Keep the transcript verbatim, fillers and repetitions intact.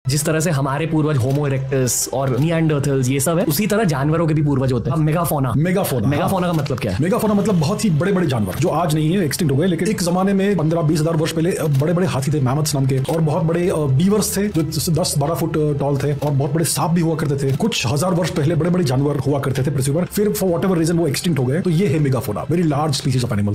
जिस तरह से हमारे पूर्वज होमो इरेक्टस और निएंडरथल्स ये सब है, उसी तरह जानवरों के भी पूर्वज होते हैं। मेगाफोना मेगाफोना मेगाफोना का मतलब क्या है? मेगाफोना मतलब बहुत ही बड़े बड़े जानवर जो आज नहीं है, एक्सटिंक्ट हो गए। लेकिन एक जमाने में पंद्रह बीस हजार वर्ष पहले बड़े बड़े हाथी थे, मैमथ्स नाम के, और बहुत बड़े बीवर्स थे जो दस बारह फुट टॉल थे, और बहुत बड़े सांप भी हुआ करते थे। कुछ हजार वर्ष पहले बड़े बड़े जानवर हुआ करते थे पृथ्वी पर, फिर फॉर व्हाटएवर रीजन वो एक्सटिंक्ट हो गए। तो ये है megafauna, very large species of animal.